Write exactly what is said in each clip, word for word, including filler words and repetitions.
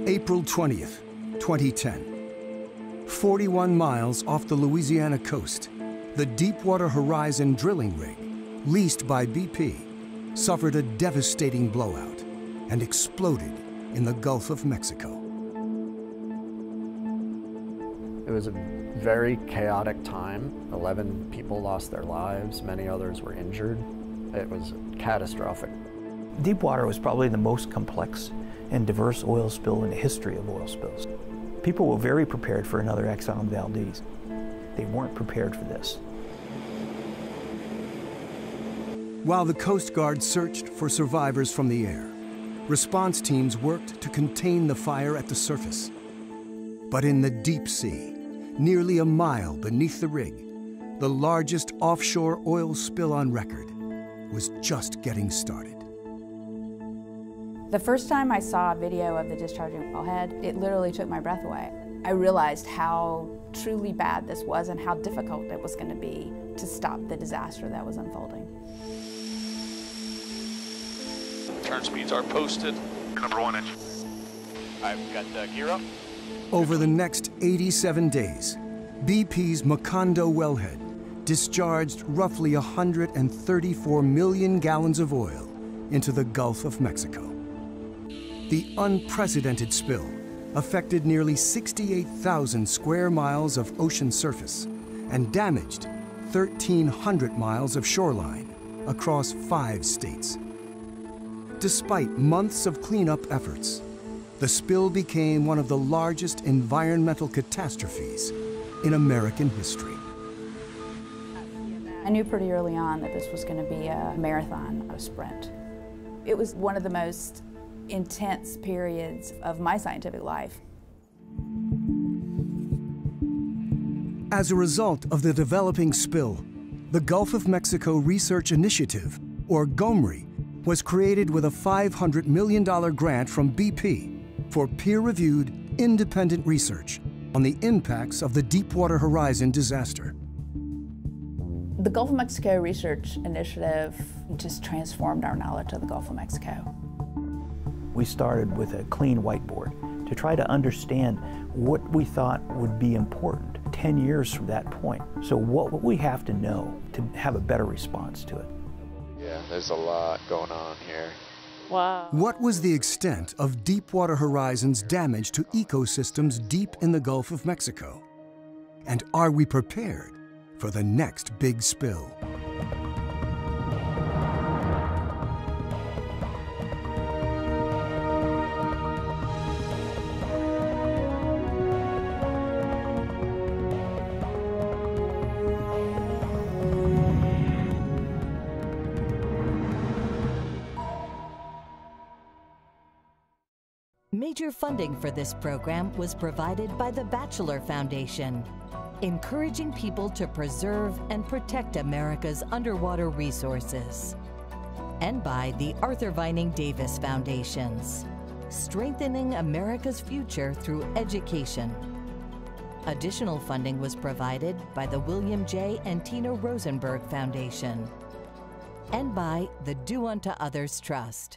April twentieth, twenty ten. forty-one miles off the Louisiana coast, the Deepwater Horizon drilling rig, leased by B P, suffered a devastating blowout and exploded in the Gulf of Mexico. It was a very chaotic time. eleven people lost their lives, many others were injured. It was catastrophic. Deepwater was probably the most complex and diverse oil spill in the history of oil spills. People were very prepared for another Exxon Valdez. They weren't prepared for this. While the Coast Guard searched for survivors from the air, response teams worked to contain the fire at the surface. But in the deep sea, nearly a mile beneath the rig, the largest offshore oil spill on record was just getting started. The first time I saw a video of the discharging wellhead, it literally took my breath away. I realized how truly bad this was and how difficult it was going to be to stop the disaster that was unfolding. Turn speeds are posted. Number one inch. I've got uh, gear up. Over the next eighty-seven days, B P's Macondo wellhead discharged roughly one hundred thirty-four million gallons of oil into the Gulf of Mexico. The unprecedented spill affected nearly sixty-eight thousand square miles of ocean surface and damaged thirteen hundred miles of shoreline across five states. Despite months of cleanup efforts, the spill became one of the largest environmental catastrophes in American history. I knew pretty early on that this was going to be a marathon, not a sprint. It was one of the most intense periods of my scientific life. As a result of the developing spill, the Gulf of Mexico Research Initiative, or GOMRI, was created with a five hundred million dollar grant from B P for peer-reviewed, independent research on the impacts of the Deepwater Horizon disaster. The Gulf of Mexico Research Initiative just transformed our knowledge of the Gulf of Mexico. We started with a clean whiteboard to try to understand what we thought would be important ten years from that point. So what, what we have to know to have a better response to it. Yeah, there's a lot going on here. Wow. What was the extent of Deepwater Horizon's damage to ecosystems deep in the Gulf of Mexico? And are we prepared for the next big spill? Major funding for this program was provided by the Batchelor Foundation, encouraging people to preserve and protect America's underwater resources, and by the Arthur Vining Davis Foundations, strengthening America's future through education. Additional funding was provided by the William J. and Tina Rosenberg Foundation, and by the Do Unto Others Trust.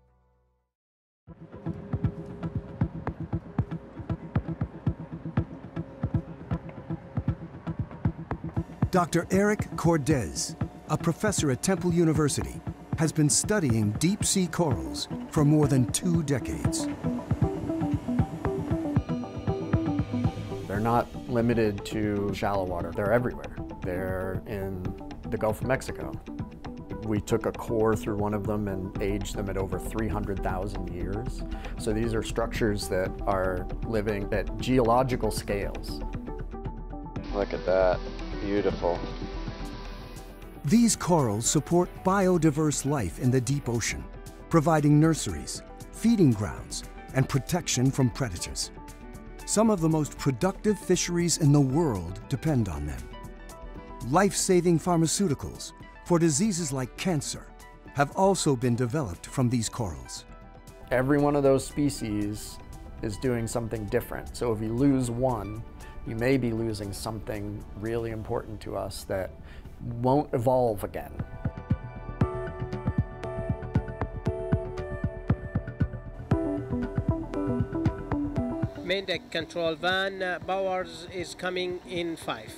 Doctor Eric Cordes, a professor at Temple University, has been studying deep-sea corals for more than two decades. They're not limited to shallow water. They're everywhere. They're in the Gulf of Mexico. We took a core through one of them and aged them at over three hundred thousand years. So these are structures that are living at geological scales. Look at that. Beautiful. These corals support biodiverse life in the deep ocean, providing nurseries, feeding grounds, and protection from predators. Some of the most productive fisheries in the world depend on them. Life-saving pharmaceuticals for diseases like cancer have also been developed from these corals. Every one of those species is doing something different. So if you lose one, you may be losing something really important to us that won't evolve again. Main deck control van, uh, Bowers is coming in five.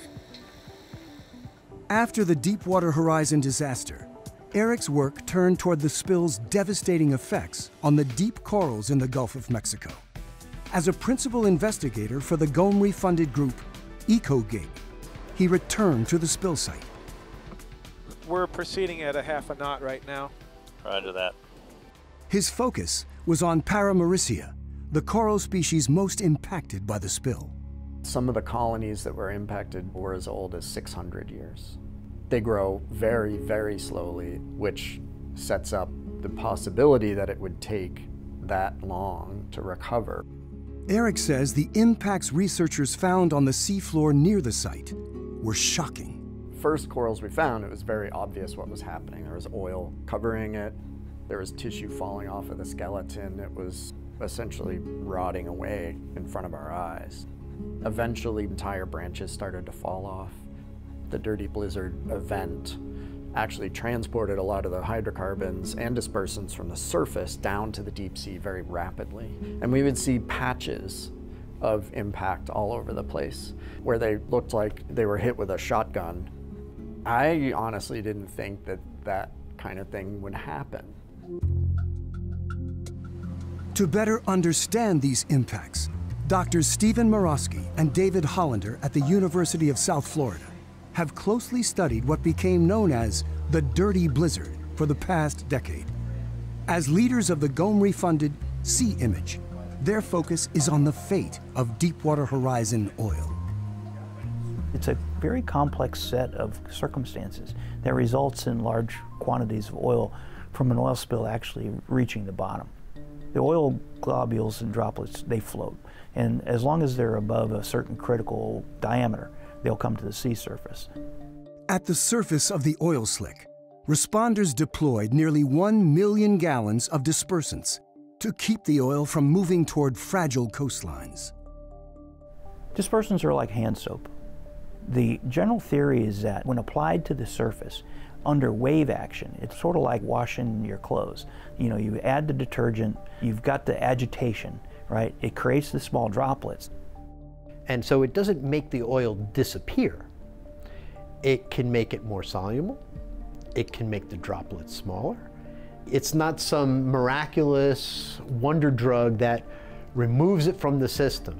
After the Deepwater Horizon disaster, Eric's work turned toward the spill's devastating effects on the deep corals in the Gulf of Mexico. As a principal investigator for the GOMRI-funded group EcoGig, he returned to the spill site. We're proceeding at a half a knot right now. Roger that. His focus was on Paramaricia, the coral species most impacted by the spill. Some of the colonies that were impacted were as old as six hundred years. They grow very, very slowly, which sets up the possibility that it would take that long to recover. Eric says the impacts researchers found on the seafloor near the site were shocking. First corals we found, it was very obvious what was happening. There was oil covering it. There was tissue falling off of the skeleton. It was essentially rotting away in front of our eyes. Eventually, entire branches started to fall off. The Dirty Blizzard event actually transported a lot of the hydrocarbons and dispersants from the surface down to the deep sea very rapidly. And we would see patches of impact all over the place where they looked like they were hit with a shotgun. I honestly didn't think that that kind of thing would happen. To better understand these impacts, Doctors Stephen Morosky and David Hollander at the University of South Florida have closely studied what became known as the Dirty Blizzard for the past decade. As leaders of the GOMRI-funded Sea Image, their focus is on the fate of Deepwater Horizon oil. It's a very complex set of circumstances that results in large quantities of oil from an oil spill actually reaching the bottom. The oil globules and droplets, they float. And as long as they're above a certain critical diameter, they'll come to the sea surface. At the surface of the oil slick, responders deployed nearly one million gallons of dispersants to keep the oil from moving toward fragile coastlines. Dispersants are like hand soap. The general theory is that when applied to the surface, under wave action, it's sort of like washing your clothes. You know, you add the detergent, you've got the agitation, right? It creates the small droplets. And so it doesn't make the oil disappear. It can make it more soluble. It can make the droplets smaller. It's not some miraculous wonder drug that removes it from the system.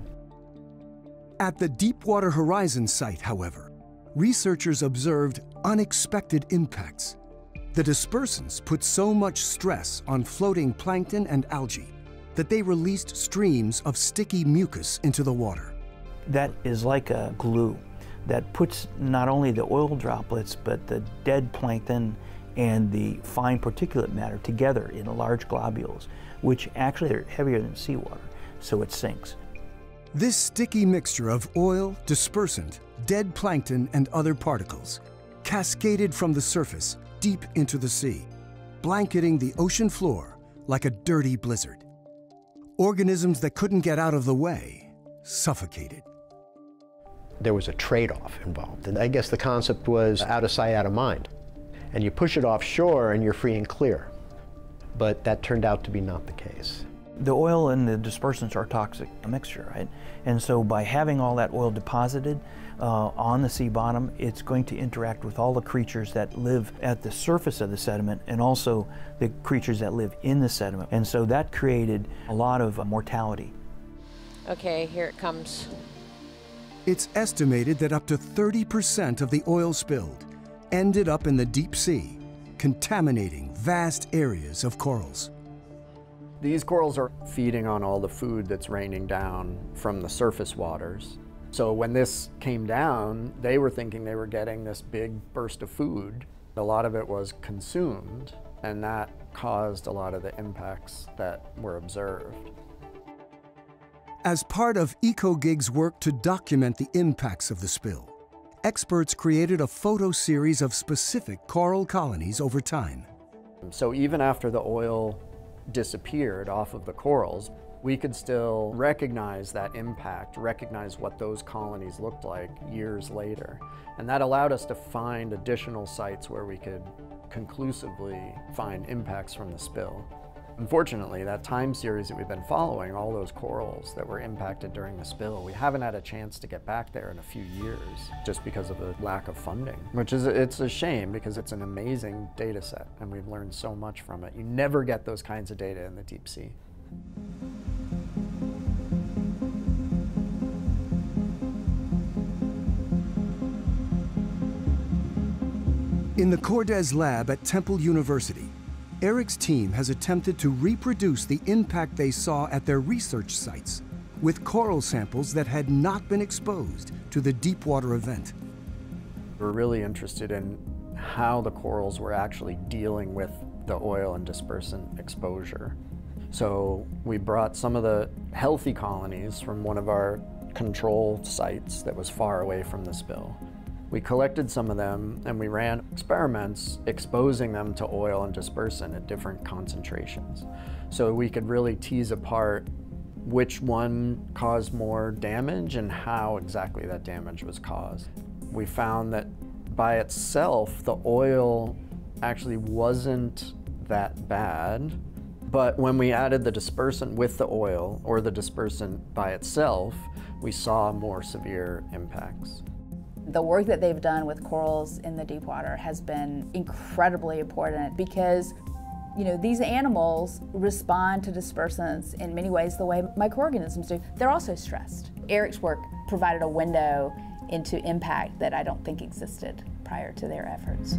At the Deepwater Horizon site, however, researchers observed unexpected impacts. The dispersants put so much stress on floating plankton and algae that they released streams of sticky mucus into the water. That is like a glue that puts not only the oil droplets, but the dead plankton and the fine particulate matter together in large globules, which actually are heavier than seawater, so it sinks. This sticky mixture of oil, dispersant, dead plankton, and other particles cascaded from the surface deep into the sea, blanketing the ocean floor like a dirty blizzard. Organisms that couldn't get out of the way suffocated. There was a trade-off involved, and I guess the concept was out of sight, out of mind. And you push it offshore and you're free and clear. But that turned out to be not the case. The oil and the dispersants are a toxic mixture, right? And so by having all that oil deposited uh, on the sea bottom, it's going to interact with all the creatures that live at the surface of the sediment and also the creatures that live in the sediment. And so that created a lot of uh, mortality. Okay, here it comes. It's estimated that up to thirty percent of the oil spilled ended up in the deep sea, contaminating vast areas of corals. These corals are feeding on all the food that's raining down from the surface waters. So when this came down, they were thinking they were getting this big burst of food. A lot of it was consumed, and that caused a lot of the impacts that were observed. As part of EcoGig's work to document the impacts of the spill, experts created a photo series of specific coral colonies over time. So even after the oil disappeared off of the corals, we could still recognize that impact, recognize what those colonies looked like years later. And that allowed us to find additional sites where we could conclusively find impacts from the spill. Unfortunately, that time series that we've been following, all those corals that were impacted during the spill, we haven't had a chance to get back there in a few years just because of the lack of funding, which is, it's a shame because it's an amazing data set and we've learned so much from it. You never get those kinds of data in the deep sea. In the Cordes lab at Temple University, Eric's team has attempted to reproduce the impact they saw at their research sites with coral samples that had not been exposed to the Deepwater event. We're really interested in how the corals were actually dealing with the oil and dispersant exposure. So we brought some of the healthy colonies from one of our control sites that was far away from the spill. We collected some of them and we ran experiments exposing them to oil and dispersant at different concentrations. So we could really tease apart which one caused more damage and how exactly that damage was caused. We found that by itself, the oil actually wasn't that bad, but when we added the dispersant with the oil or the dispersant by itself, we saw more severe impacts. The work that they've done with corals in the Deepwater has been incredibly important because, you know, these animals respond to dispersants in many ways the way microorganisms do. They're also stressed. Eric's work provided a window into impact that I don't think existed prior to their efforts.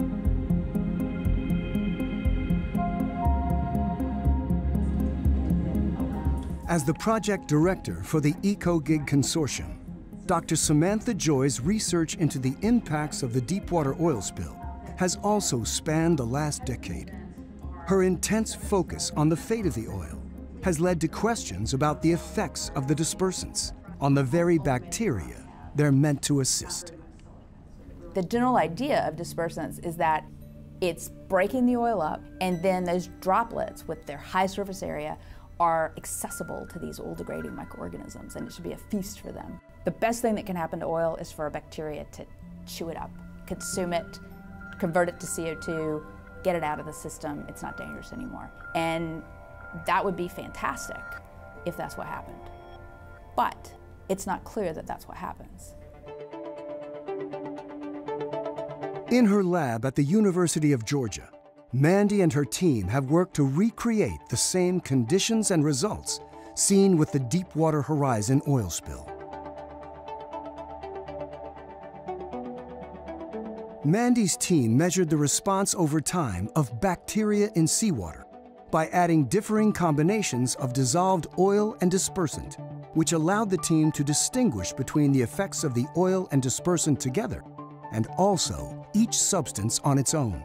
As the project director for the EcoGig Consortium, Doctor Samantha Joy's research into the impacts of the Deepwater oil spill has also spanned the last decade. Her intense focus on the fate of the oil has led to questions about the effects of the dispersants on the very bacteria they're meant to assist. The general idea of dispersants is that it's breaking the oil up, and then those droplets with their high surface area are accessible to these oil-degrading microorganisms, and it should be a feast for them. The best thing that can happen to oil is for a bacteria to chew it up, consume it, convert it to C O two, get it out of the system. It's not dangerous anymore. And that would be fantastic if that's what happened. But it's not clear that that's what happens. In her lab at the University of Georgia, Mandy and her team have worked to recreate the same conditions and results seen with the Deepwater Horizon oil spill. Mandy's team measured the response over time of bacteria in seawater by adding differing combinations of dissolved oil and dispersant, which allowed the team to distinguish between the effects of the oil and dispersant together and also each substance on its own.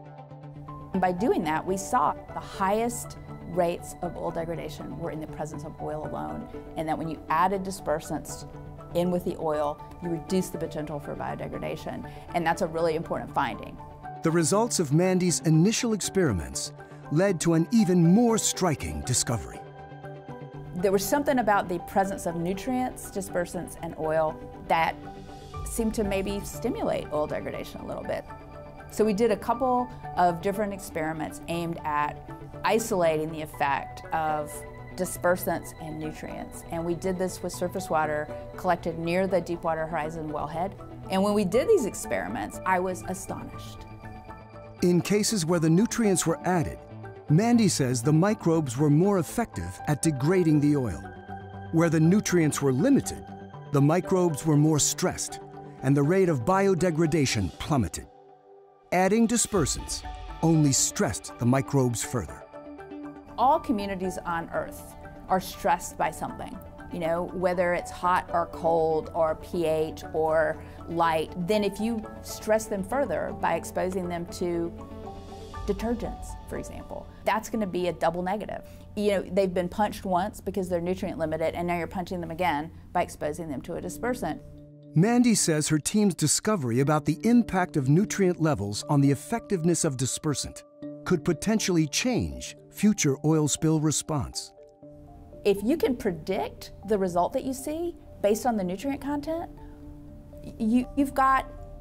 And by doing that, we saw the highest rates of oil degradation were in the presence of oil alone, and that when you added dispersants in with the oil, you reduce the potential for biodegradation, and that's a really important finding. The results of Mandy's initial experiments led to an even more striking discovery. There was something about the presence of nutrients, dispersants, and oil that seemed to maybe stimulate oil degradation a little bit. So we did a couple of different experiments aimed at isolating the effect of dispersants and nutrients. And we did this with surface water collected near the Deepwater Horizon wellhead. And when we did these experiments, I was astonished. In cases where the nutrients were added, Mandy says the microbes were more effective at degrading the oil. Where the nutrients were limited, the microbes were more stressed, and the rate of biodegradation plummeted. Adding dispersants only stressed the microbes further. All communities on Earth are stressed by something, you know, whether it's hot or cold or pH or light. Then if you stress them further by exposing them to detergents, for example, that's going to be a double negative. You know, they've been punched once because they're nutrient limited, and now you're punching them again by exposing them to a dispersant. Mandy says her team's discovery about the impact of nutrient levels on the effectiveness of dispersant could potentially change future oil spill response. If you can predict the result that you see based on the nutrient content, you, you've got,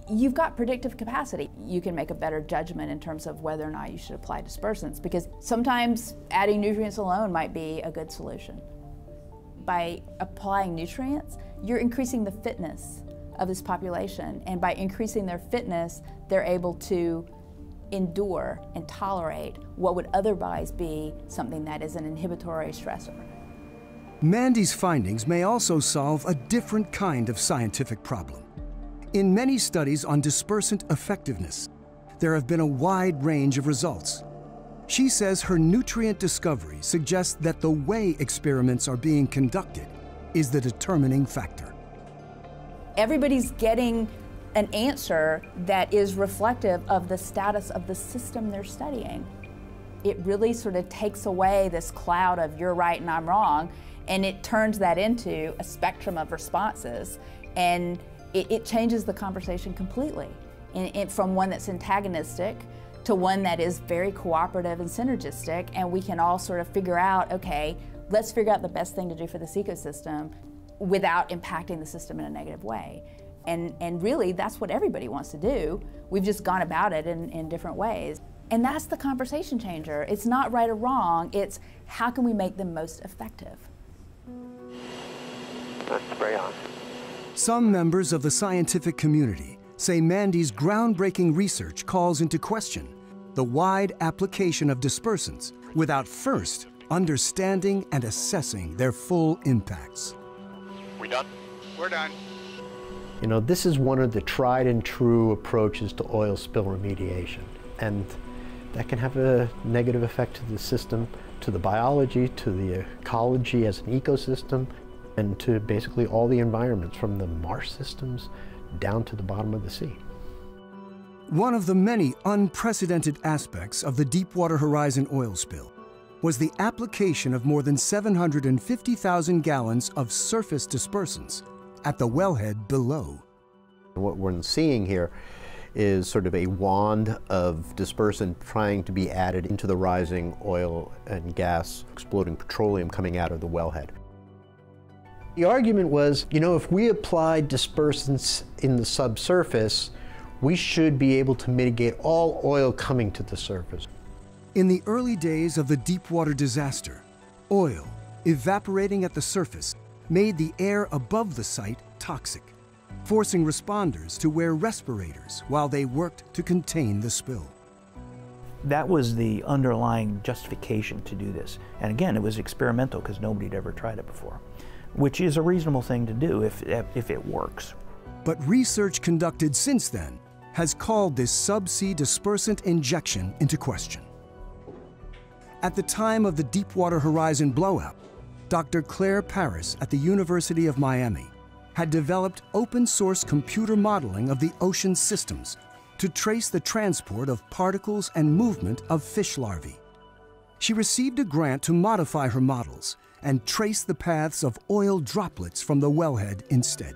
you've got predictive capacity. You can make a better judgment in terms of whether or not you should apply dispersants, because sometimes adding nutrients alone might be a good solution. By applying nutrients, you're increasing the fitness of this population, and by increasing their fitness, they're able to endure and tolerate what would otherwise be something that is an inhibitory stressor. Mandy's findings may also solve a different kind of scientific problem. In many studies on dispersant effectiveness, there have been a wide range of results. She says her nutrient discovery suggests that the way experiments are being conducted is the determining factor. Everybody's getting an answer that is reflective of the status of the system they're studying. It really sort of takes away this cloud of you're right and I'm wrong, and it turns that into a spectrum of responses, and it, it changes the conversation completely. And it, from one that's antagonistic to one that is very cooperative and synergistic, and we can all sort of figure out, okay, let's figure out the best thing to do for this ecosystem without impacting the system in a negative way. And, and really, that's what everybody wants to do. We've just gone about it in, in different ways. And that's the conversation changer. It's not right or wrong, it's how can we make them most effective? Let's spray on. Some members of the scientific community say Mandy's groundbreaking research calls into question the wide application of dispersants without first understanding and assessing their full impacts. We done? We're done. You know, this is one of the tried and true approaches to oil spill remediation, and that can have a negative effect to the system, to the biology, to the ecology as an ecosystem, and to basically all the environments from the marsh systems down to the bottom of the sea. One of the many unprecedented aspects of the Deepwater Horizon oil spill was the application of more than seven hundred fifty thousand gallons of surface dispersants at the wellhead below. What we're seeing here is sort of a wand of dispersant trying to be added into the rising oil and gas, exploding petroleum coming out of the wellhead. The argument was, you know, if we applied dispersants in the subsurface, we should be able to mitigate all oil coming to the surface. In the early days of the Deepwater disaster, oil evaporating at the surface made the air above the site toxic, forcing responders to wear respirators while they worked to contain the spill. That was the underlying justification to do this. And again, it was experimental because nobody had ever tried it before, which is a reasonable thing to do if, if it works. But research conducted since then has called this subsea dispersant injection into question. At the time of the Deepwater Horizon blowout, Doctor Claire Paris at the University of Miami had developed open-source computer modeling of the ocean systems to trace the transport of particles and movement of fish larvae. She received a grant to modify her models and trace the paths of oil droplets from the wellhead instead.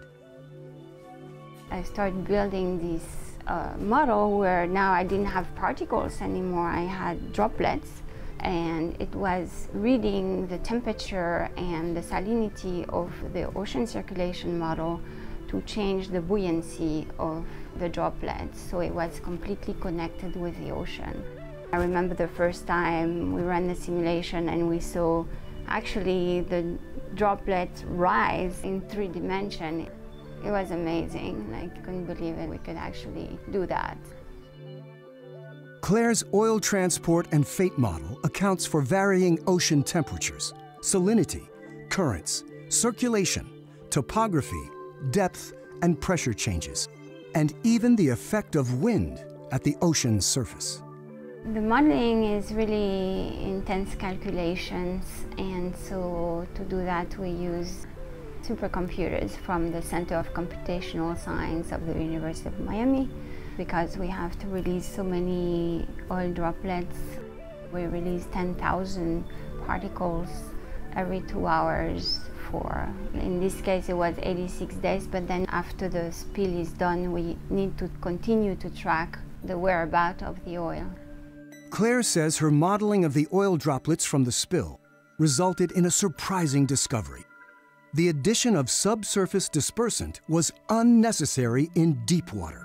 I started building this uh, model where now I didn't have particles anymore, I had droplets. And it was reading the temperature and the salinity of the ocean circulation model to change the buoyancy of the droplets. So it was completely connected with the ocean. I remember the first time we ran the simulation and we saw actually the droplets rise in three dimensions. It was amazing. Like, I couldn't believe it. We could actually do that. Claire's oil transport and fate model accounts for varying ocean temperatures, salinity, currents, circulation, topography, depth, and pressure changes, and even the effect of wind at the ocean's surface. The modeling is really intense calculations, and so to do that we use supercomputers from the Center of Computational Science of the University of Miami, because we have to release so many oil droplets. We release ten thousand particles every two hours for, in this case it was eighty-six days, but then after the spill is done, we need to continue to track the whereabouts of the oil. Claire says her modeling of the oil droplets from the spill resulted in a surprising discovery. The addition of subsurface dispersant was unnecessary in deep water.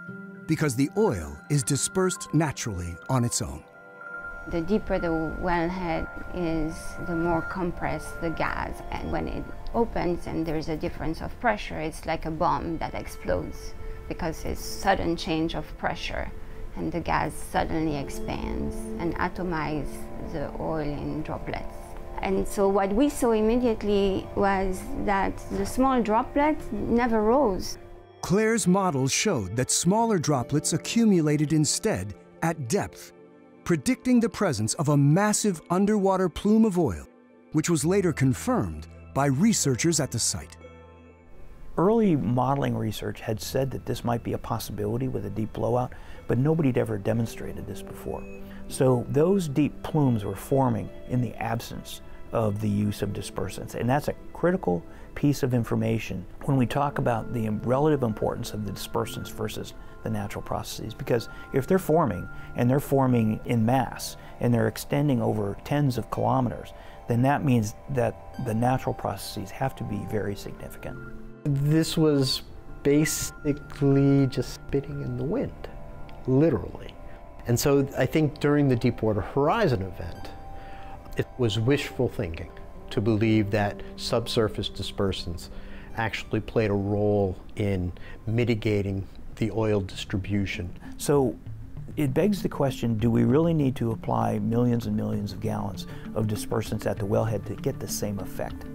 because the oil is dispersed naturally on its own. The deeper the wellhead is, the more compressed the gas, and when it opens and there's a difference of pressure, it's like a bomb that explodes because it's sudden change of pressure, and the gas suddenly expands and atomizes the oil in droplets. And so what we saw immediately was that the small droplets never rose. Claire's models showed that smaller droplets accumulated instead at depth, predicting the presence of a massive underwater plume of oil, which was later confirmed by researchers at the site. Early modeling research had said that this might be a possibility with a deep blowout, but nobody had ever demonstrated this before. So those deep plumes were forming in the absence of the use of dispersants, and that's a critical piece of information when we talk about the relative importance of the dispersants versus the natural processes, because if they're forming, and they're forming in mass, and they're extending over tens of kilometers, then that means that the natural processes have to be very significant. This was basically just spitting in the wind, literally. And so I think during the Deepwater Horizon event, it was wishful thinking to believe that subsurface dispersants actually played a role in mitigating the oil distribution. So it begs the question, do we really need to apply millions and millions of gallons of dispersants at the wellhead to get the same effect?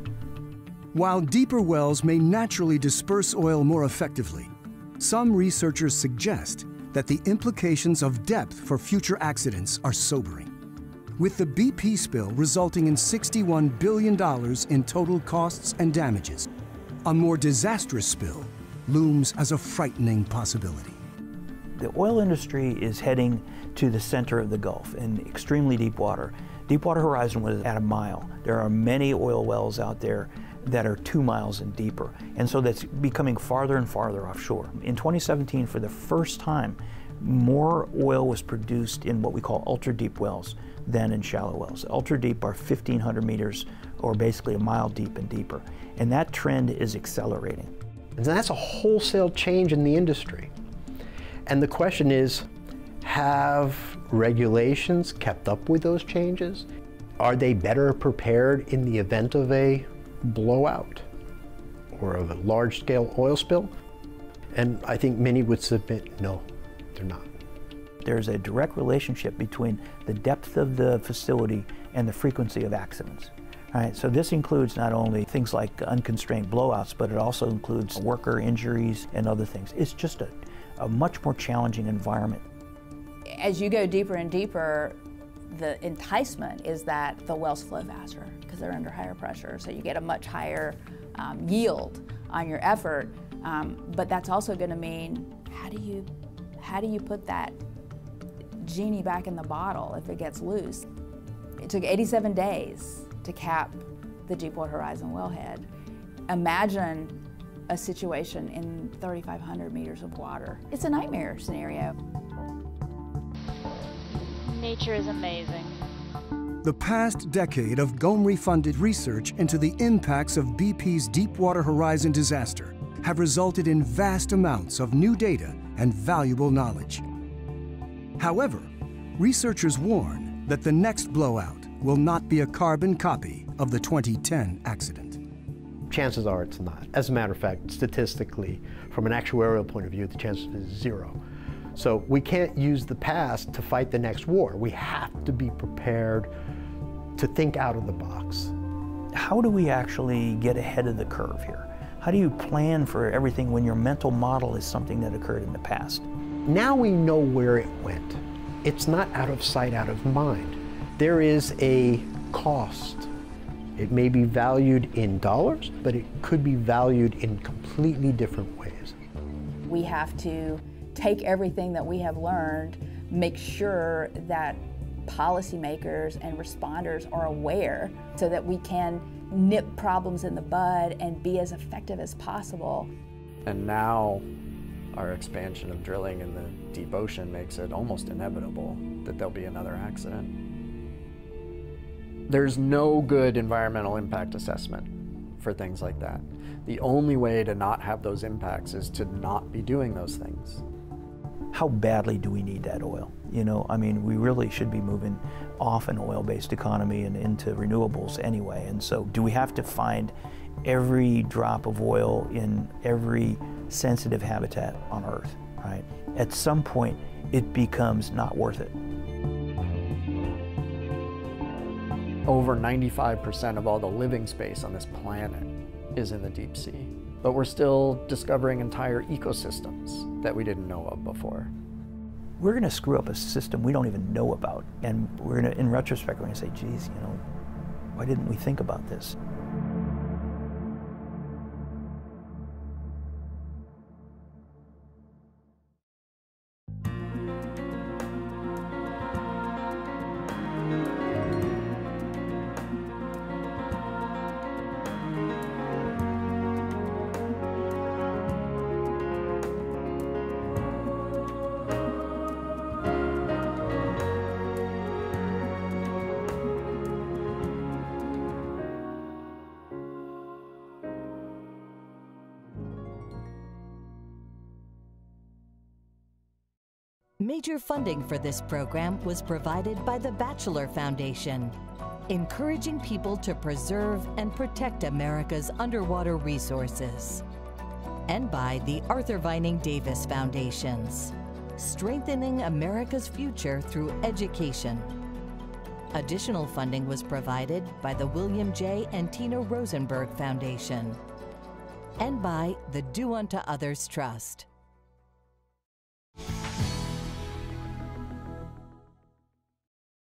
While deeper wells may naturally disperse oil more effectively, some researchers suggest that the implications of depth for future accidents are sobering. With the B P spill resulting in sixty-one billion dollars in total costs and damages, a more disastrous spill looms as a frightening possibility. The oil industry is heading to the center of the Gulf in extremely deep water. Deepwater Horizon was at a mile. There are many oil wells out there that are two miles and deeper, and so that's becoming farther and farther offshore. In twenty seventeen, for the first time, more oil was produced in what we call ultra-deep wells than in shallow wells. Ultra-deep are fifteen hundred meters, or basically a mile deep and deeper, and that trend is accelerating. And that's a wholesale change in the industry. And the question is, have regulations kept up with those changes? Are they better prepared in the event of a blowout or of a large-scale oil spill? And I think many would submit, no, they're not. There's a direct relationship between the depth of the facility and the frequency of accidents. All right, so this includes not only things like unconstrained blowouts, but it also includes worker injuries and other things. It's just a, a much more challenging environment. As you go deeper and deeper, the enticement is that the wells flow faster because they're under higher pressure, so you get a much higher um, yield on your effort. Um, but that's also going to mean, how do you, how do you put that genie back in the bottle if it gets loose? It took eighty-seven days to cap the Deepwater Horizon wellhead. Imagine a situation in thirty-five hundred meters of water. It's a nightmare scenario. Nature is amazing. The past decade of GOMRI-funded research into the impacts of B P's Deepwater Horizon disaster have resulted in vast amounts of new data and valuable knowledge. However, researchers warn that the next blowout will not be a carbon copy of the twenty ten accident. Chances are it's not. As a matter of fact, statistically, from an actuarial point of view, the chance is zero. So we can't use the past to fight the next war. We have to be prepared to think out of the box. How do we actually get ahead of the curve here? How do you plan for everything when your mental model is something that occurred in the past? Now we know where it went. It's not out of sight, out of mind. There is a cost. It may be valued in dollars, but it could be valued in completely different ways. We have to take everything that we have learned, make sure that policymakers and responders are aware so that we can nip problems in the bud and be as effective as possible. And now our expansion of drilling in the deep ocean makes it almost inevitable that there'll be another accident. There's no good environmental impact assessment for things like that. The only way to not have those impacts is to not be doing those things. how badly do we need that oil? You know, I mean, we really should be moving off an oil-based economy and into renewables anyway. And so do we have to find every drop of oil in every sensitive habitat on Earth, right? At some point, it becomes not worth it. Over ninety-five percent of all the living space on this planet is in the deep sea. But we're still discovering entire ecosystems that we didn't know of before. We're going to screw up a system we don't even know about. And we're going to, in retrospect, we're going to say, geez, you know, why didn't we think about this? Major funding for this program was provided by the Batchelor Foundation, encouraging people to preserve and protect America's underwater resources, and by the Arthur Vining Davis Foundations, strengthening America's future through education. Additional funding was provided by the William J. and Tina Rosenberg Foundation, and by the Do Unto Others Trust.